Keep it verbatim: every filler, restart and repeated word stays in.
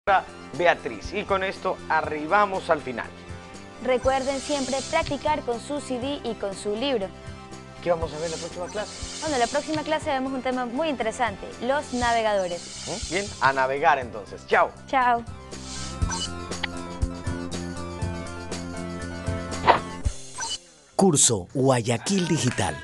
Beatriz. Y con esto arribamos al final. Recuerden siempre practicar con su C D y con su libro. ¿Qué vamos a ver en la próxima clase? Bueno, en la próxima clase vemos un tema muy interesante, los navegadores. ¿Mm? Bien, a navegar entonces. Chao. Chao. Curso Guayaquil Digital.